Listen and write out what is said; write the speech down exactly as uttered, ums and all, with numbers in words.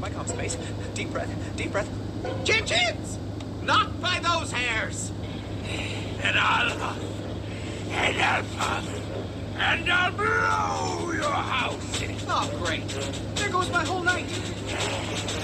my comp space. Deep breath, deep breath. Chin chins! Not by those hairs! And I'll huff, and I'll puff, and I'll blow your house in. Oh, great. There goes my whole night.